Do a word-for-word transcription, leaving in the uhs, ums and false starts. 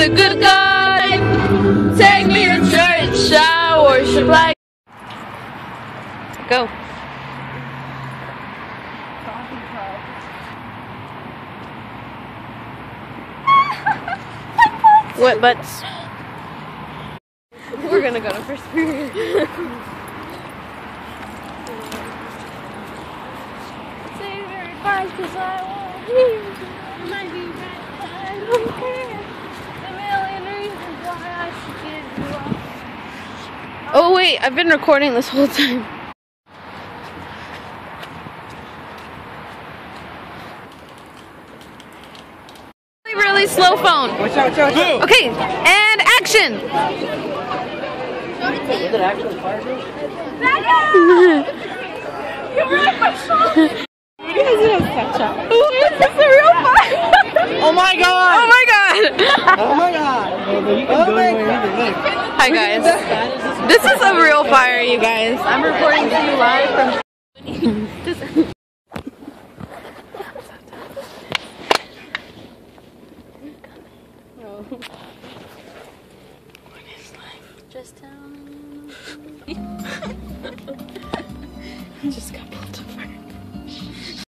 the good God. Take me to church, I worship like. Go. Wet butts. We're gonna go to first period. Say very fast because I won't hear you. Might be right, but I don't care. A million reasons why I should give you up. Oh wait, I've been recording this whole time. Really slow phone. Okay, and action. Is it actually fire? You guys didn't catch up. Is this a real fire? Oh my god! Oh my god! Oh my god! Oh my god! Hi guys. This is a real fire, you guys. I'm recording to you live from. What is life? Just tell me. Just got